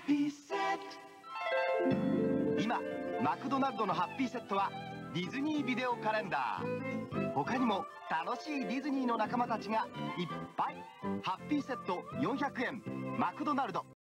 ピーセット。今マクドナルドのハッピーセットはディズニービデオカレンダー。他にも楽しいディズニーの仲間たちがいっぱい。ハッピーセット400円マクドナルド。